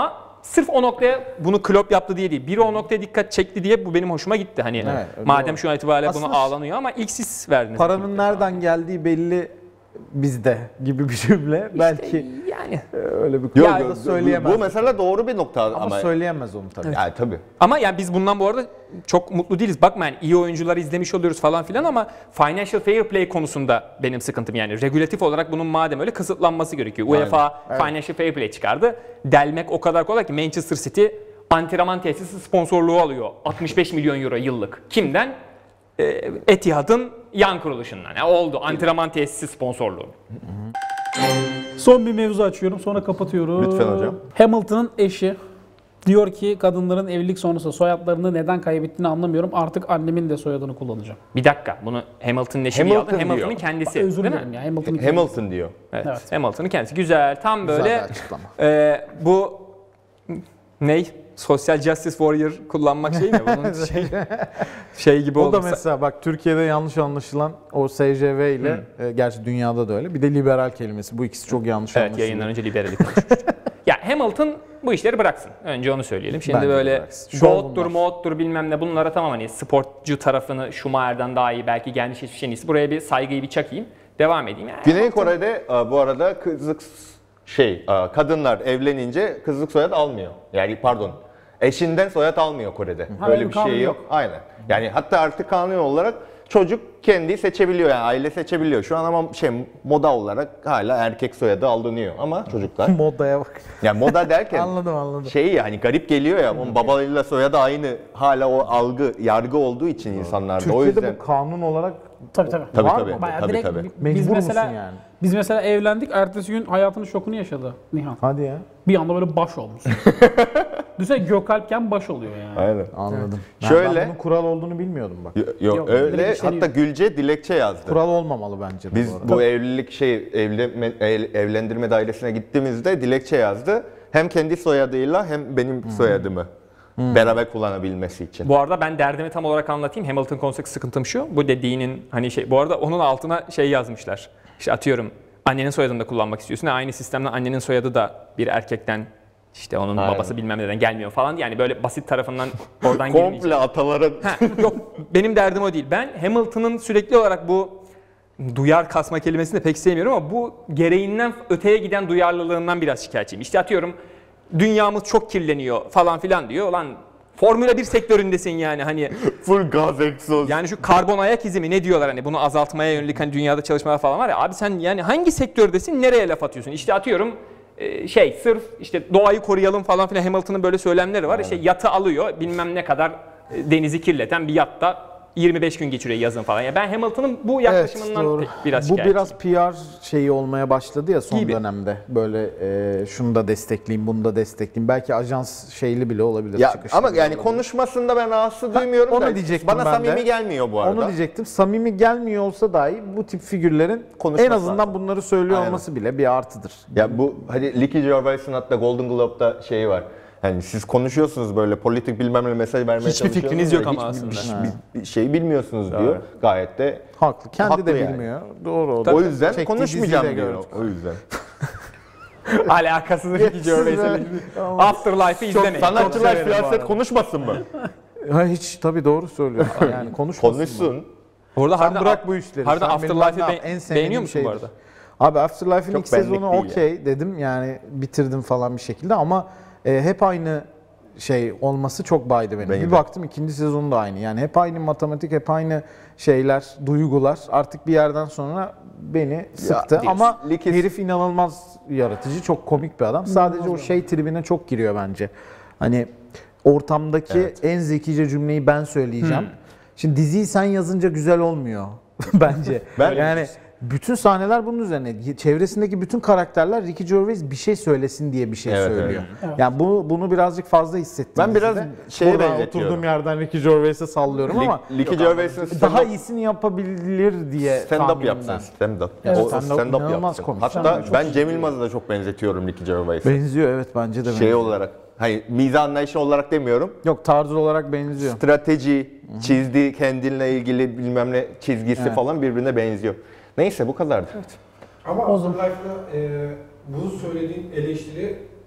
sırf o noktaya bunu Klopp yaptı diye değil. Biri o noktaya dikkat çekti diye bu benim hoşuma gitti. Hani Evet, madem doğru. şu an itibariyle Aslında buna ağlanıyor ama ilk siz verdiniz. Paranın nereden geldiği belli bizde gibi bir cümle. Belki Yani. öyle bir Yok, konuda yok, söyleyemez. Bu mesela doğru bir nokta ama söyleyemez onu tabii. Yani tabii. Ama yani biz bundan bu arada çok mutlu değiliz. Bakma yani iyi oyuncuları izlemiş oluyoruz falan filan ama financial fair play konusunda benim sıkıntım yani. Regülatif olarak bunun madem öyle kısıtlanması gerekiyor. UEFA financial fair play çıkardı. Delmek o kadar kolay ki Manchester City antrenman tesisi sponsorluğu alıyor. 65 milyon euro yıllık. Kimden? Etihad'ın yan kuruluşundan. Yani oldu antrenman tesisi sponsorluğu. Son bir mevzu açıyorum sonra kapatıyorum. Lütfen hocam. Hamilton'ın eşi diyor ki kadınların evlilik sonrası soyadlarını neden kaybettiğini anlamıyorum. Artık annemin de soyadını kullanacağım. Bir dakika bunu Hamilton'ın eşi değil, Hamilton Hamilton'ın diyor. kendisi. Özür değil mi? dilerim ya. Hamilton'ın Hamilton diyor. Evet. Evet. Hamilton'ın kendisi. Güzel. Tam Güzel böyle bir açıklama. bu ney? Sosyal Justice Warrior kullanmak şey mi? Bunun şey gibi O oldu. da mesela bak Türkiye'de yanlış anlaşılan o SJV ile gerçi dünyada da öyle. Bir de liberal kelimesi. Bu ikisi çok yanlış Evet, anlaşılıyor. yayından önce liberali konuşmuştuk. Ya Hamilton bu işleri bıraksın. Önce onu söyleyelim. Şimdi Bence de böyle bıraksın. Şov Goat'tur, bunlar. Moat'tur bilmem ne bunlara tamam hani sportcu tarafını Schumacher'dan daha iyi belki gelmiş hiçbir şeyin iyisi. Buraya bir saygıyı bir çakayım. Devam edeyim. Yani Güney Kore'de bu arada kadınlar evlenince kızlık soyad almıyor. Yani pardon. Eşinden soyad almıyor Kore'de. Ha, Böyle öyle bir bir kanun şey yok. Aynen. Yani hatta artık kanun olarak çocuk kendi seçebiliyor yani aile seçebiliyor. Şu an ama moda olarak hala erkek soyadı alınıyor ama çocuklar. Modaya bak. Yani moda derken Anladım. yani garip geliyor ya onun babalarıyla soyadı aynı hala o yargı olduğu için insanlarda. O Türkiye'de yüzden bu kanun olarak Tabii. Tabii, var tabii. mı? Bayağı Tabii, direkt tabii. biz Mecbur mesela musun yani? biz mesela evlendik. Ertesi gün hayatının şokunu yaşadı Nihan. Hadi ya. Bir anda böyle baş olmuş. Düşünsene Gökalpken baş oluyor yani. Aynen. Anladım. Şöyle- Ben bunun kural olduğunu bilmiyordum bak. Yok, Yok, öyle direkt işleniyor. hatta Gülce dilekçe yazdı. Kural olmamalı bence de Biz bu arada. bu evlilik evlendirme dairesine gittiğimizde dilekçe yazdı. Hem kendi soyadıyla hem benim soyadımı beraber kullanabilmesi için. bu arada ben derdimi tam olarak anlatayım. Hamilton konusundaki sıkıntım şu. Bu dediğinin hani bu arada onun altına şey yazmışlar. İşte atıyorum annenin soyadını da kullanmak istiyorsun. Aynı sistemden annenin soyadı da bir erkekten işte onun Aynen. babası bilmem neden gelmiyor falan. Yani böyle basit tarafından oradan girmeyecek. Komple ataların Yok benim derdim o değil. Ben Hamilton'ın sürekli olarak bu duyar kasma kelimesini de pek sevmiyorum ama bu gereğinden öteye giden duyarlılığından biraz şikayetçiyim. İşte atıyorum dünyamız çok kirleniyor falan filan diyor. Ulan Formula 1 sektöründesin yani hani full gaz egzoz. yani şu karbon ayak izi mi ne diyorlar hani bunu azaltmaya yönelik hani dünyada çalışmalar falan var ya abi sen yani hangi sektördesin nereye laf atıyorsun? İşte atıyorum sırf işte doğayı koruyalım falan filan Hamilton'ın böyle söylemleri var. İşte yatı alıyor bilmem ne kadar denizi kirleten bir yatta 25 gün geçiriyor yazın falan. Ya ben Hamilton'ın bu yaklaşımından doğru. biraz Bu şikayetçiyim. biraz PR şeyi olmaya başladı ya son Gibi. dönemde. Böyle şunu da destekleyeyim, bunu da destekleyeyim. Belki ajans şeyli bile olabilir. Ya çıkışlı ama bile yani olabilir. konuşmasında ben rahatsız duymuyorum onu da diyecektim bana ben de. samimi gelmiyor bu arada. Onu diyecektim. Samimi gelmiyor olsa dahi bu tip figürlerin Konuşması en azından lazım. bunları söylüyor Aynen. olması bile bir artıdır. Ya bu hani Ricky Gervais'in hatta Golden Globe'da şeyi var. Hani siz konuşuyorsunuz böyle politik bilmem ne mesaj vermeye Hiçbir çalışıyorsunuz. fikriniz yok da ama hiçbir- aslında. bir şey bilmiyorsunuz diyor. Gayet de Haklı. Kendi Haklı de yani. bilmiyor. Doğru. O da o yüzden çektiği konuşmayacağım diziyle diyor. gördük. O yüzden. Alakasız Ricky Gervais'e Afterlife'ı Çok izlemeyin. sanatçılar severim bu siyaset arada. konuşmasın mı? Ha, hiç tabii doğru söylüyor. Yani konuşmasın. Konuşsun. Orada Sen bırak bu işleri. Harbiden Sen bilmem ne Afterlife'ı yap. En sevmediğim beğeniyor musun bu şeydir. arada? Abi Afterlife'in Çok ilk sezonu benlik değil okey dedim yani bitirdim falan bir şekilde ama hep aynı şey olması çok baydı beni. Beni Bir de. baktım ikinci sezonu da aynı. Yani hep aynı matematik, hep aynı şeyler, duygular artık bir yerden sonra beni sıktı. diyorsun. Ama Likis- herif inanılmaz yaratıcı, çok komik bir adam. Sadece o şey tribine çok giriyor bence. Hani ortamdaki en zekice cümleyi ben söyleyeceğim. Şimdi diziyi sen yazınca güzel olmuyor bence. Yani bütün sahneler bunun üzerine. Çevresindeki bütün karakterler Ricky Gervais bir şey söylesin diye bir şey Evet, söylüyor. Yani bunu birazcık fazla hissettim. Ben biraz dizide. şeye Buradan benzetiyorum. oturduğum yerden Ricky Gervais'e sallıyorum ama Ricky Gervais'in daha iyisini yapabilir diye stand-up tahminimden. yapsın. Stand-up. Evet, O stand-up stand-up inanılmaz yapsın. komik. Hatta ben Cem Yılmaz'a da çok benzetiyorum Ricky Gervais'e. Benziyor evet bence de Şey benziyor. olarak, hani mizah anlayışı olarak demiyorum. Yok tarzı olarak benziyor. Strateji, çizdiği kendinle ilgili bilmem ne çizgisi falan birbirine benziyor. Neyse bu kadardı. Ama Afterlife'da bu söylediğin eleştiri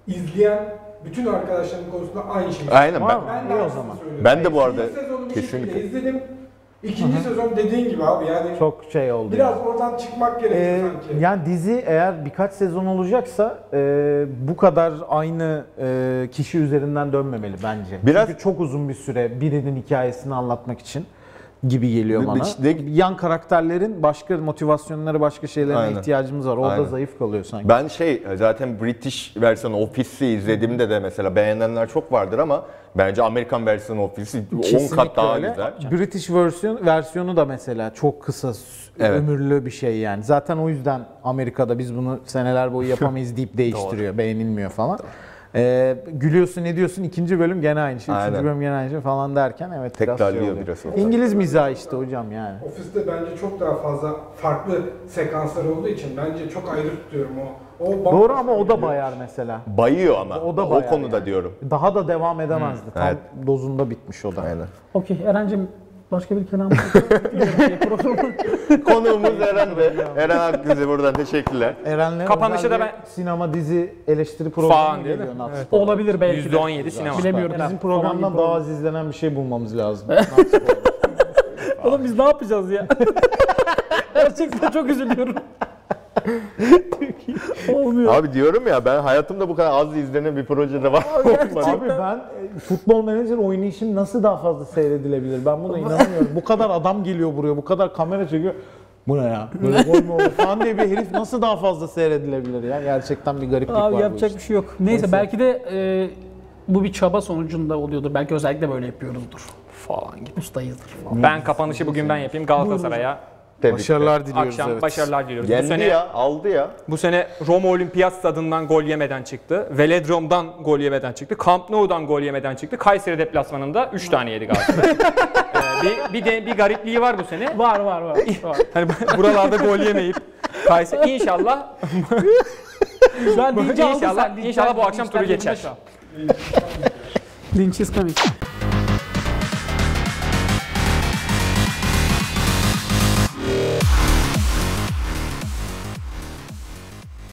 izleyen bütün arkadaşlarım konusunda aynı şeyi. Aynen Var ben, mı? Ben de İyi o aynısını zaman. söylüyorum. Ben de bu Yani arada ilk sezonu bir kesinlikle. şekilde izledim. İkinci sezon dediğin gibi abi yani Çok şey oldu. biraz oradan çıkmak gerekiyor sanki. Yani dizi eğer birkaç sezon olacaksa bu kadar aynı kişi üzerinden dönmemeli bence. Biraz- Çünkü çok uzun bir süre birinin hikayesini anlatmak için gibi geliyor bana. İşte- Yan karakterlerin başka motivasyonları, başka şeylerine Aynen. ihtiyacımız var. Orada Aynen. zayıf kalıyor sanki. Ben zaten British versiyonu Office'i izlediğimde de mesela beğenenler çok vardır ama bence Amerikan versiyonu Office'i 10 kat daha öyle. güzel. British versiyonu da mesela çok kısa Evet. ömürlü bir şey yani. Zaten o yüzden Amerika'da biz bunu seneler boyu yapamayız deyip değiştiriyor. Beğenilmiyor falan. Gülüyorsun ne diyorsun, ikinci bölüm gene aynı şey, üçüncü Aynen. bölüm gene aynı şey falan derken evet biraz Tekrarlıyor şey oluyor. biraz. İngiliz mizahı işte hocam yani. Ofiste bence çok daha fazla farklı sekanslar olduğu için bence çok ayrı tutuyorum o. Doğru ama o da bayar mesela. Bayıyor ama O da o bayar konuda yani. diyorum. Daha da devam edemezdi. Tam evet. dozunda bitmiş o da. Aynen. Okey Eren'cim başka bir kelam Konuğumuz Eren de. Eren Akgüz'e buradan teşekkürler. Eren'le Kapanışı özel da bir ben- sinema dizi eleştiri programı Falan değil geliyor mi? Natspor. Olabilir belki de. %17 sinema. Bilemiyorum. Bizim programdan daha az izlenen bir şey bulmamız lazım. Oğlum biz ne yapacağız ya? Gerçekten çok üzülüyorum. Olmuyor. Abi diyorum ya ben hayatımda bu kadar az izlenen bir projede var olmadı. Abi ben futbol menajer oynayışım nasıl daha fazla seyredilebilir? Ben buna inanamıyorum. Bu kadar adam geliyor buraya, bu kadar kamera çekiyor. Bu ne ya? Böyle gol mü olur falan diye bir herif nasıl daha fazla seyredilebilir ya? Gerçekten bir gariplik var Abi bu yapacak işte. bir şey yok. Neyse belki de bu bir çaba sonucunda oluyordur. Belki özellikle böyle yapıyoruzdur. Falan gibi. Ustayızdır falan. Ben kapanışı bugün ben yapayım. Galatasaray'a Tebrikler. Başarılar diliyoruz akşam evet. başarılar diliyoruz. Yendi ya, aldı ya. Bu sene Roma Olimpiyat Stadı'ndan gol yemeden çıktı. Velodrom'dan gol yemeden çıktı. Camp Nou'dan gol yemeden çıktı. Kayseri deplasmanında 3 tane yedi Galatasaray. Bir garipliği var bu sene. Var. Hani buralarda gol yemeyip Kayseri inşallah Şu an linci aldın sen. inşallah bu akşam turu geçer. Linç is coming.